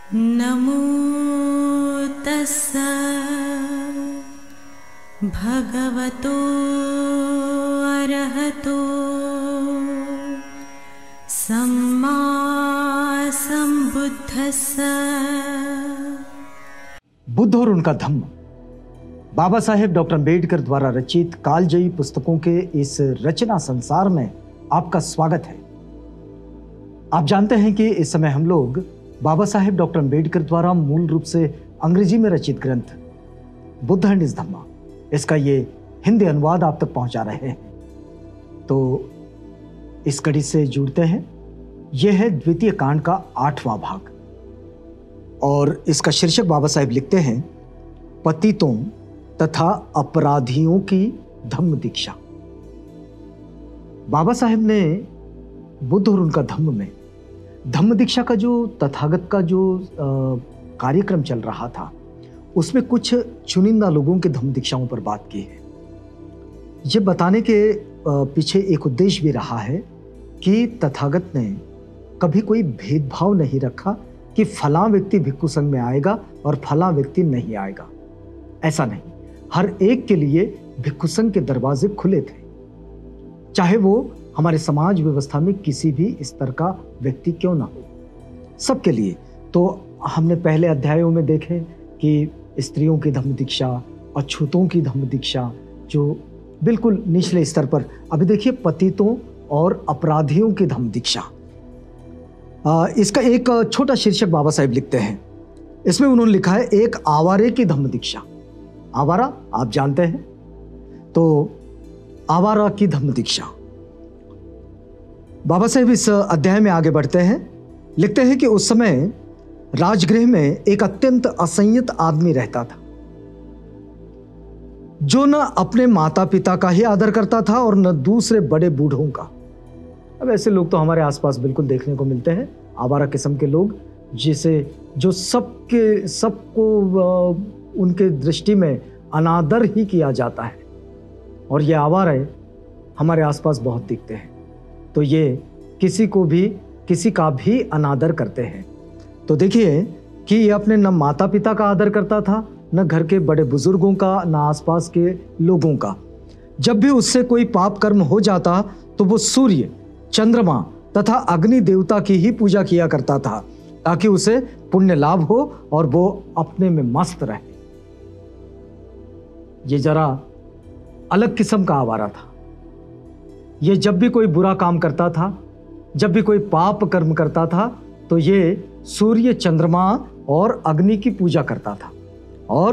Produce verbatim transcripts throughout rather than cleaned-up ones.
नमो तस्स भगवतो अरहतो सम्मा संबुद्धस्स। बुद्ध और उनका धम्म बाबा साहेब डॉक्टर अम्बेडकर द्वारा रचित कालजयी पुस्तकों के इस रचना संसार में आपका स्वागत है। आप जानते हैं कि इस समय हम लोग बाबा साहेब डॉक्टर अम्बेडकर द्वारा मूल रूप से अंग्रेजी में रचित ग्रंथ बुद्ध एंड हिज धम्मा, इसका ये हिंदी अनुवाद आप तक पहुंचा रहे हैं। तो इस कड़ी से जुड़ते हैं। यह है द्वितीय कांड का आठवां भाग और इसका शीर्षक बाबा साहेब लिखते हैं पतितों तथा अपराधियों की धम्म दीक्षा। बाबा साहेब ने बुद्ध और उनका धम्म में धम्म दीक्षा का जो तथागत का जो कार्यक्रम चल रहा था उसमें कुछ चुनिंदा लोगों के धम्म दीक्षाओं पर बात की है। ये बताने के पीछे एक उद्देश्य भी रहा है कि तथागत ने कभी कोई भेदभाव नहीं रखा कि फलां व्यक्ति भिक्षु संघ में आएगा और फलां व्यक्ति नहीं आएगा। ऐसा नहीं, हर एक के लिए भिक्षु संघ के दरवाजे खुले थे, चाहे वो हमारे समाज व्यवस्था में किसी भी स्तर का व्यक्ति क्यों ना हो, सबके लिए। तो हमने पहले अध्यायों में देखे कि स्त्रियों की धम्म दीक्षा, अछूतों की धम्म दीक्षा जो बिल्कुल निचले स्तर पर। अभी देखिए पतितों और अपराधियों की धम्म दीक्षा। इसका एक छोटा शीर्षक बाबा साहेब लिखते हैं। इसमें उन्होंने लिखा है एक आवारे की धम्म दीक्षा। आवारा आप जानते हैं, तो आवारा की धम्म दीक्षा। बाबा साहेब इस अध्याय में आगे बढ़ते हैं। लिखते हैं कि उस समय राजगृह में एक अत्यंत असंयत आदमी रहता था जो न अपने माता पिता का ही आदर करता था और न दूसरे बड़े बूढ़ों का। अब ऐसे लोग तो हमारे आसपास बिल्कुल देखने को मिलते हैं, आवारा किस्म के लोग, जिसे जो सबके सबको उनके दृष्टि में अनादर ही किया जाता है। और ये आवारे हमारे आसपास बहुत दिखते हैं। तो ये किसी को भी किसी का भी अनादर करते हैं। तो देखिए कि ये अपने न माता पिता का आदर करता था, न घर के बड़े बुजुर्गों का, न आसपास के लोगों का। जब भी उससे कोई पाप कर्म हो जाता तो वो सूर्य, चंद्रमा तथा अग्नि देवता की ही पूजा किया करता था ताकि उसे पुण्य लाभ हो और वो अपने में मस्त रहे। ये जरा अलग किस्म का आवारा था। ये जब भी कोई बुरा काम करता था, जब भी कोई पाप कर्म करता था, तो ये सूर्य, चंद्रमा और अग्नि की पूजा करता था और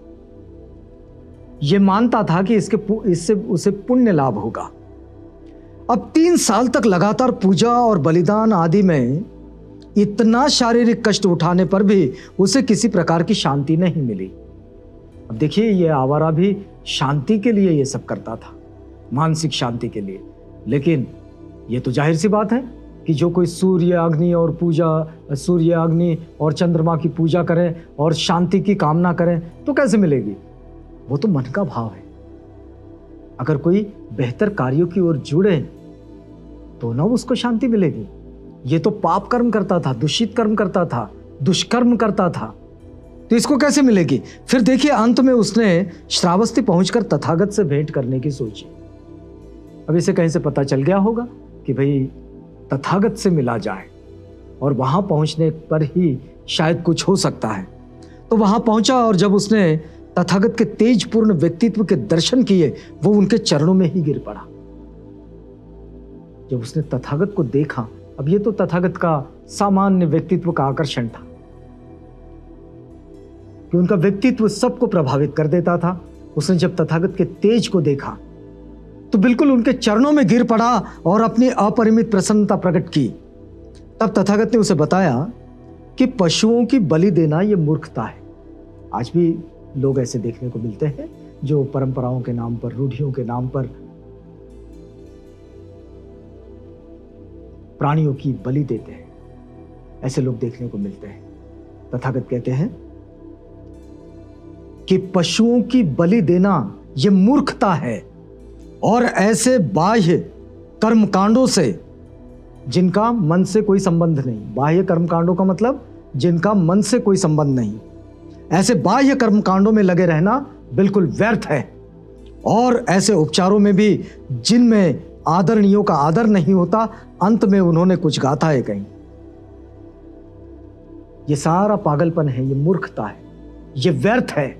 ये मानता था कि इसके इससे उसे पुण्य लाभ होगा। अब तीन साल तक लगातार पूजा और बलिदान आदि में इतना शारीरिक कष्ट उठाने पर भी उसे किसी प्रकार की शांति नहीं मिली। अब देखिए ये आवारा भी शांति के लिए ये सब करता था, मानसिक शांति के लिए। लेकिन ये तो जाहिर सी बात है कि जो कोई सूर्य, अग्नि और पूजा सूर्य, अग्नि और चंद्रमा की पूजा करें और शांति की कामना करें तो कैसे मिलेगी? वो तो मन का भाव है। अगर कोई बेहतर कार्यों की ओर जुड़े तो ना उसको शांति मिलेगी। ये तो पाप कर्म करता था, दूषित कर्म करता था, दुष्कर्म करता था, तो इसको कैसे मिलेगी? फिर देखिए अंत में उसने श्रावस्ती पहुंचकर तथागत से भेंट करने की सोची। अब इसे कहीं से पता चल गया होगा कि भाई तथागत से मिला जाए और वहां पहुंचने पर ही शायद कुछ हो सकता है। तो वहां पहुंचा और जब उसने तथागत के तेजपूर्ण व्यक्तित्व के दर्शन किए, वो उनके चरणों में ही गिर पड़ा। जब उसने तथागत को देखा, अब ये तो तथागत का सामान्य व्यक्तित्व का आकर्षण था कि उनका व्यक्तित्व सबको प्रभावित कर देता था। उसने जब तथागत के तेज को देखा तो बिल्कुल उनके चरणों में गिर पड़ा और अपनी अपरिमित प्रसन्नता प्रकट की। तब तथागत ने उसे बताया कि पशुओं की बलि देना यह मूर्खता है। आज भी लोग ऐसे देखने को मिलते हैं जो परंपराओं के नाम पर, रूढ़ियों के नाम पर प्राणियों की बलि देते हैं। ऐसे लोग देखने को मिलते हैं। तथागत कहते हैं कि पशुओं की बलि देना यह मूर्खता है और ऐसे बाह्य कर्मकांडों से जिनका मन से कोई संबंध नहीं। बाह्य कर्मकांडों का मतलब जिनका मन से कोई संबंध नहीं। ऐसे बाह्य कर्मकांडों में लगे रहना बिल्कुल व्यर्थ है, और ऐसे उपचारों में भी जिनमें आदरणीयों का आदर नहीं होता, अंत में उन्होंने कुछ गाथाएं कही। ये सारा पागलपन है, ये मूर्खता है, ये व्यर्थ है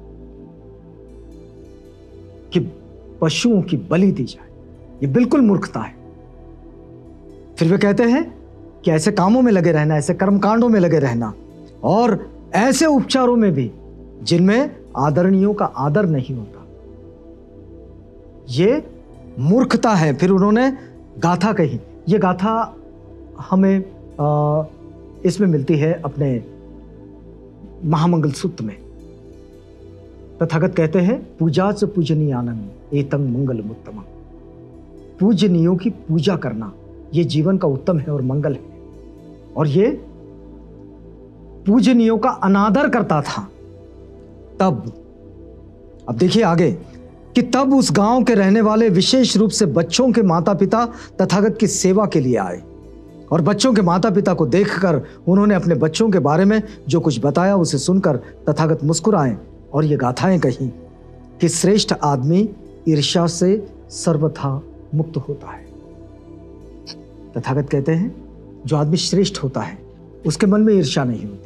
कि पशुओं की बलि दी जाए। ये बिल्कुल मूर्खता है। फिर वे कहते हैं कि ऐसे कामों में लगे रहना, ऐसे कर्मकांडों में लगे रहना, और ऐसे उपचारों में भी जिनमें आदरणीयों का आदर नहीं होता, ये मूर्खता है। फिर उन्होंने गाथा कही। ये गाथा हमें आ, इसमें मिलती है अपने महामंगल सूत्र में। तथागत कहते हैं, पूजा च पूजनीयानंद एतंग मंगल उत्तम। पूजनीयों की पूजा करना ये जीवन का उत्तम है और मंगल है। और ये पूजनीयों का अनादर करता था तब। अब देखिए आगे कि तब उस गांव के रहने वाले विशेष रूप से बच्चों के माता पिता तथागत की सेवा के लिए आए, और बच्चों के माता पिता को देखकर उन्होंने अपने बच्चों के बारे में जो कुछ बताया उसे सुनकर तथागत मुस्कुराए और ये गाथाएं कही कि श्रेष्ठ आदमी ईर्ष्या से सर्वथा मुक्त होता है। तथागत कहते हैं, जो आदमी श्रेष्ठ होता है उसके मन में ईर्ष्या नहीं होती।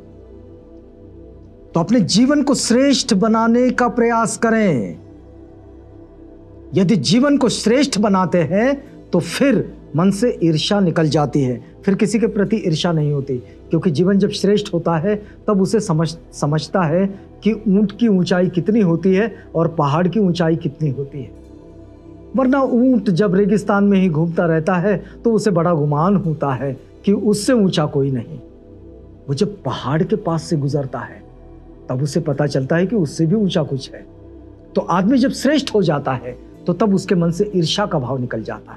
तो अपने जीवन को श्रेष्ठ बनाने का प्रयास करें। यदि जीवन को श्रेष्ठ बनाते हैं तो फिर मन से ईर्ष्या निकल जाती है, फिर किसी के प्रति ईर्ष्या नहीं होती, क्योंकि जीवन जब श्रेष्ठ होता है तब उसे समझ समझता है कि ऊंट की ऊंचाई कितनी होती है और पहाड़ की ऊंचाई कितनी होती है। वरना ऊंट जब रेगिस्तान में ही घूमता रहता है तो उसे बड़ा गुमान होता है कि उससे ऊंचा कोई नहीं। वो जब पहाड़ के पास से गुजरता है तब उसे पता चलता है कि उससे भी ऊंचा कुछ है। तो आदमी जब श्रेष्ठ हो जाता है तो तब उसके मन से ईर्ष्या का भाव निकल जाता है।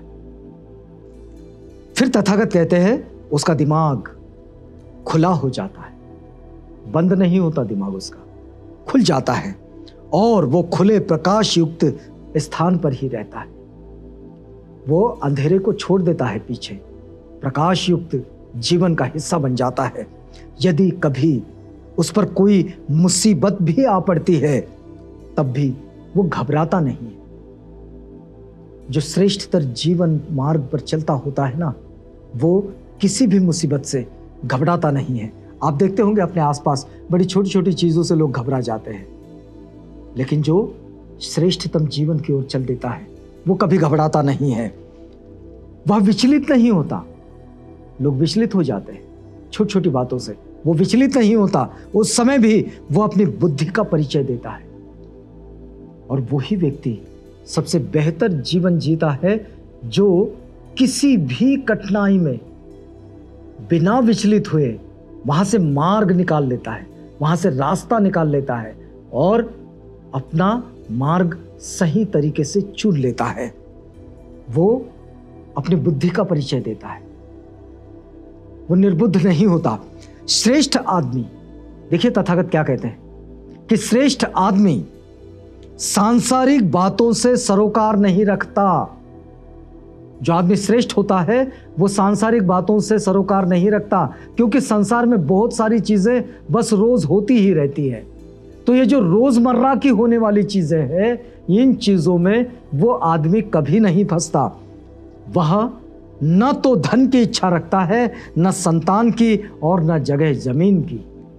फिर तथागत कहते हैं, उसका दिमाग खुला हो जाता है, बंद नहीं होता दिमाग उसका, खुल जाता है, और वो खुले प्रकाश युक्त स्थान पर ही रहता है। वो अंधेरे को छोड़ देता है पीछे, प्रकाश युक्त जीवन का हिस्सा बन जाता है। यदि कभी उस पर कोई मुसीबत भी आ पड़ती है तब भी वो घबराता नहीं है। जो श्रेष्ठतर जीवन मार्ग पर चलता होता है ना, वो किसी भी मुसीबत से घबराता नहीं है। आप देखते होंगे अपने आसपास बड़ी छोटी छोटी चीजों से लोग घबरा जाते हैं, लेकिन जो श्रेष्ठतम जीवन की ओर चल देता है वो कभी घबराता नहीं है, वह विचलित नहीं होता। लोग विचलित हो जाते हैं छोटी छोटी बातों से, वो विचलित नहीं होता। उस समय भी वो अपनी बुद्धि का परिचय देता है, और वही व्यक्ति सबसे बेहतर जीवन जीता है जो किसी भी कठिनाई में बिना विचलित हुए वहां से मार्ग निकाल लेता है, वहां से रास्ता निकाल लेता है और अपना मार्ग सही तरीके से चुन लेता है। वो अपनी बुद्धि का परिचय देता है, वो निर्बुद्ध नहीं होता। श्रेष्ठ आदमी, देखिए तथागत क्या कहते हैं कि श्रेष्ठ आदमी सांसारिक बातों से सरोकार नहीं रखता। जो आदमी श्रेष्ठ होता है वो सांसारिक बातों से सरोकार नहीं रखता, क्योंकि संसार में बहुत सारी चीजें बस रोज होती ही रहती है। तो ये जो रोजमर्रा की होने वाली चीजें हैं, इन चीजों में वो आदमी कभी नहीं फंसता। वह न तो धन की इच्छा रखता है, न संतान की, और न जगह जमीन की।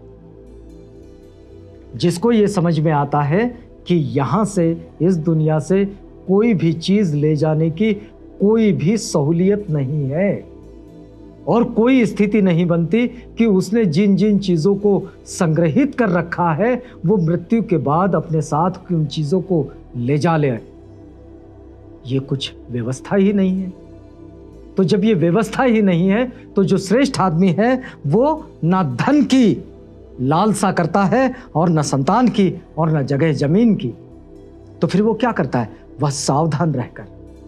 जिसको ये समझ में आता है कि यहां से, इस दुनिया से कोई भी चीज ले जाने की कोई भी सहूलियत नहीं है, और कोई स्थिति नहीं बनती कि उसने जिन जिन चीजों को संग्रहित कर रखा है वो मृत्यु के बाद अपने साथ उन चीजों को ले जा ले। ये कुछ व्यवस्था ही नहीं है। तो जब ये व्यवस्था ही नहीं है तो जो श्रेष्ठ आदमी है वो ना धन की लालसा करता है और न संतान की और न जगह जमीन की। तो फिर वो क्या करता है? वह सावधान रहकर,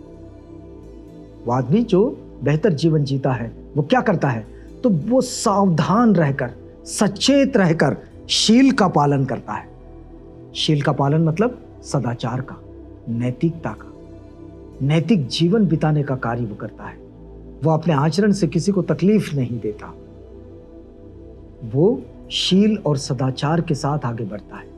वो आदमी जो बेहतर जीवन जीता है वो क्या करता है? तो वो सावधान रहकर, सचेत रहकर शील का पालन करता है। शील का पालन मतलब सदाचार का, नैतिकता का, नैतिक जीवन बिताने का कार्य वो करता है। वो अपने आचरण से किसी को तकलीफ नहीं देता। वो शील और सदाचार के साथ आगे बढ़ता है।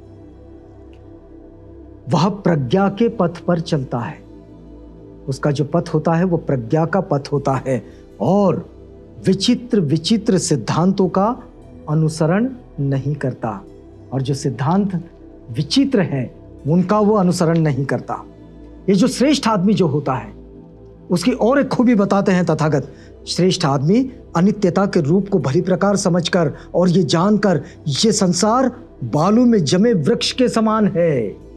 वह प्रज्ञा के पथ पर चलता है। उसका जो पथ होता है वो प्रज्ञा का पथ होता है और विचित्र विचित्र सिद्धांतों का अनुसरण नहीं करता। और जो सिद्धांत विचित्र है उनका वो अनुसरण नहीं करता। ये जो श्रेष्ठ आदमी जो होता है उसकी और एक खूबी बताते हैं तथागत। श्रेष्ठ आदमी अनित्यता के रूप को भली प्रकार समझकर और ये जानकर ये संसार बालू में जमे वृक्ष के समान है।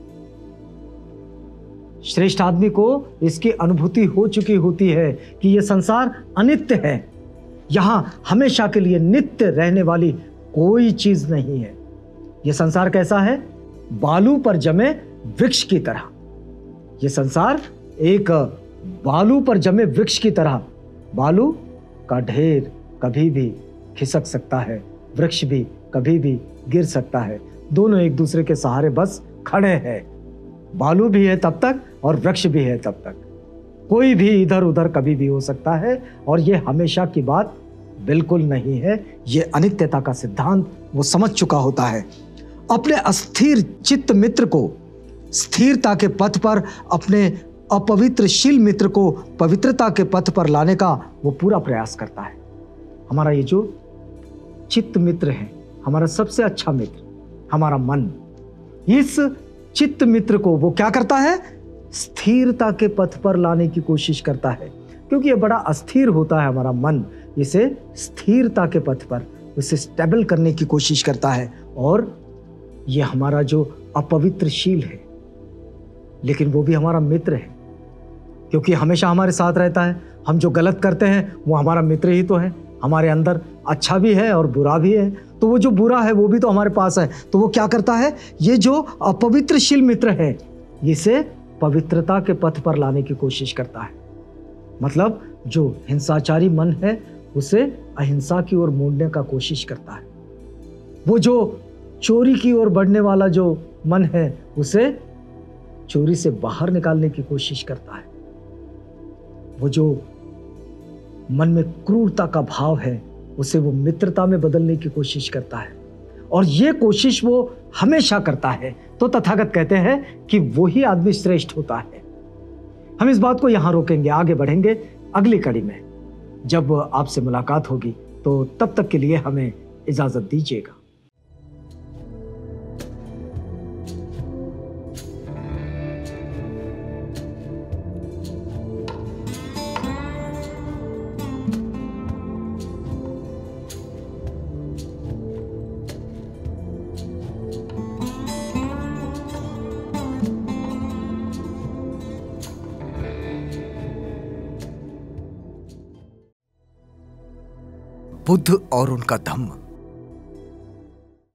श्रेष्ठ आदमी को इसकी अनुभूति हो चुकी होती है कि यह संसार अनित्य है। यहां हमेशा के लिए नित्य रहने वाली कोई चीज नहीं है। यह संसार कैसा है? बालू पर जमे वृक्ष की तरह। यह संसार एक बालू पर जमे वृक्ष की तरह। बालू का ढेर कभी भी खिसक सकता है, वृक्ष भी कभी भी गिर सकता है। दोनों एक दूसरे के सहारे बस खड़े हैं। बालू भी है तब तक और वृक्ष भी है तब तक। कोई भी इधर उधर कभी भी हो सकता है और यह हमेशा की बात बिल्कुल नहीं है। यह अनित्यता का सिद्धांत वो समझ चुका होता है। अपने अस्थिर चित्त मित्र को स्थिरता के पथ पर, अपने अपवित्रशील मित्र को पवित्रता के पथ पर लाने का वो पूरा प्रयास करता है। हमारा ये जो चित्त मित्र है, हमारा सबसे अच्छा मित्र, हमारा मन, इस चित्त मित्र को वो क्या करता है? स्थिरता के पथ पर लाने की कोशिश करता है। क्योंकि ये बड़ा अस्थिर होता है हमारा मन, इसे स्थिरता के पथ पर, इसे स्टेबल करने की कोशिश करता है। और ये हमारा जो अपवित्रशील है, लेकिन वो भी हमारा मित्र है, क्योंकि हमेशा हमारे साथ रहता है। हम जो गलत करते हैं वो हमारा मित्र ही तो है। हमारे अंदर अच्छा भी है और बुरा भी है, तो वो जो बुरा है वो भी तो हमारे पास है। तो वो क्या करता है? ये जो अपवित्रशील मित्र है, इसे पवित्रता के पथ पर लाने की कोशिश करता है। मतलब जो हिंसाचारी मन है उसे अहिंसा की ओर मोड़ने का कोशिश करता है। वो जो चोरी की ओर बढ़ने वाला जो मन है उसे चोरी से बाहर निकालने की कोशिश करता है। वो जो मन में क्रूरता का भाव है उसे वो मित्रता में बदलने की कोशिश करता है। और ये कोशिश वो हमेशा करता है। तो तथागत कहते हैं कि वही आदमी श्रेष्ठ होता है। हम इस बात को यहां रोकेंगे, आगे बढ़ेंगे अगली कड़ी में। जब आपसे मुलाकात होगी तो तब तक के लिए हमें इजाजत दीजिएगा। बुद्ध और उनका धम्म।